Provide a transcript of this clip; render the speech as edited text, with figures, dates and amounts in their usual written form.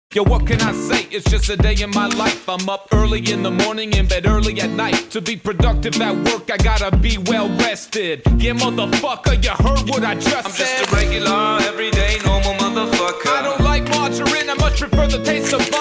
Yo, what can I say? It's just a day in my life. I'm up early in the morning, in bed early at night. To be productive at work, I gotta be well rested. Yeah, motherfucker, you heard what I just I'm said. just a regular, everyday, normal motherfucker. I don't like margarine, I much prefer the taste of butter.